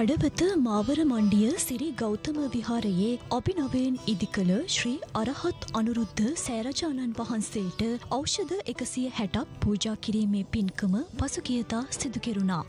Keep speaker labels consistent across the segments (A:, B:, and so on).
A: කඩවත මාවර මණ්ඩිය සිරි ගෞතම විහාරයේ අභිනවයෙන් ඉදිකළ ශ්‍රී අරහත් අනුරුද්ධ සෑරජාණන් වහන්සේට ඖෂධ 160ක් පූජා කිරීමේ පින්කම පසුගියදා සිදු කෙරුණා.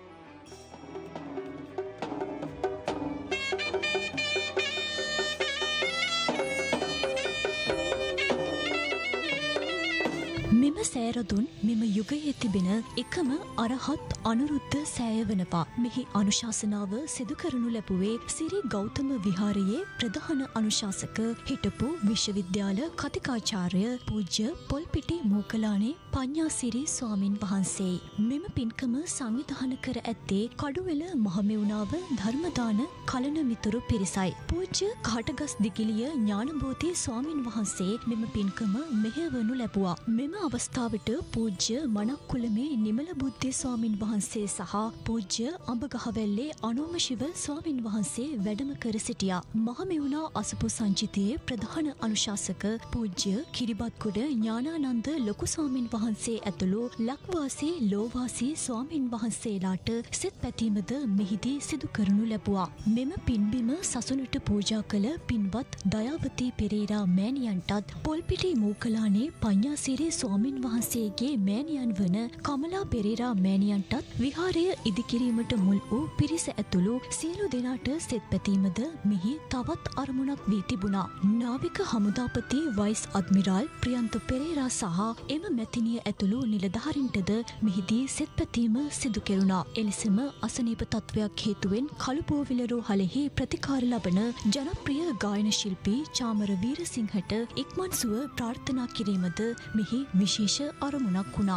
A: මෙම සෑරදුන් මෙම යුගයේ තිබෙන එකම අරහත් අනුරුද්ධ සෑය වනවා. මෙහි අනුශාසනාව සිදු කරනු ලැබුවේ සිරි ගෞතම විහාරයේ ප්‍රධාන අනුශාසක හිටපු විශ්වවිද්‍යාල කතිකාචාර්ය පූජ්‍ය පොල්පිටි මූකලානේ පඤ්ඤාසිරි ස්වාමින් වහන්සේ. මෙම පින්කම සංවිධානය කර ඇත්තේ කඩුවෙල මහමෙවුනාව ධර්මදාන කලන මිතුරු පිරිසයි. පූජ්‍ය කාටගස් දිගිලිය ඥානබෝධි ස්වාමින් වහන්සේ මෙම පින්කම මෙහෙයවනු ලැබුවා. මෙම අවස්ථාවට පූජ්‍ය මනක්කුලමේ නිමල බුද්ධි ස්වාමින් වහන්සේ සහ පූජ්‍ය අඹගහවැල්ලේ අනෝම ශිව ස්වාමින් වහන්සේ වැඩම කර සිටියා. මහමෙවුනා අසපු සංචිතයේ ප්‍රධාන අනුශාසක පූජ්‍ය කිරිබත්ගොඩ ඥානානන්ද ලොකු ස්වාමින් වහන්සේ ඇතුළු ලක්වාසී ලෝවාසී ස්වාමින් වහන්සේලාට සෙත් පැතීමද මෙහිදී සිදු කරනු ලැබුවා. මෙම පින්බිම සසුනට පූජා කළ පින්වත් දයාවතී පෙරේරා මෑණියන්ටත් පොල්පිටි මූකලානේ පඤ්ඤාසිරි ස්වාමින් වහන්සේගේ මෑණියන් වන කමලා පෙරේරා මෑණියන්ටත් විහාරය ඉදිකිරීමට මුල් වූ පිරිස ඇතුළු සියලු දෙනාට සෙත් පැතීමද මෙහි තවත් අරමුණක් වී තිබුණා. නාවික හමුදාපති වයිස් අද්මිරාල් ප්‍රියන්ත පෙරේරා සහ එම මැතිනිය ඇතුළු නිලධාරීන්ටද මෙහිදී සෙත් පැතීම සිදු කෙරුණා. එලෙසම අසනීප තත්වයක් හේතුවෙන් කළුබෝවිල රෝහලෙහි ප්‍රතිකාර ලබන ජනප්‍රිය ගායන ශිල්පී චාමර වීරසිංහට ඉක්මන් සුව ප්‍රාර්ථනා කිරීමද මෙහි විශේෂ අරමුණක් වුණා.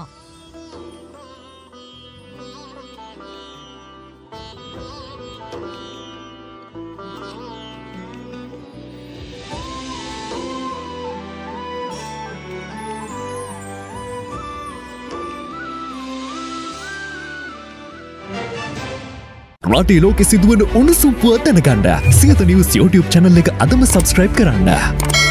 B: රටේ ලෝකෙ සිදුවන උණුසුම් පුවත් දැනගන්න සියත නිවුස් YouTube channel එක අදම subscribe කරන්න.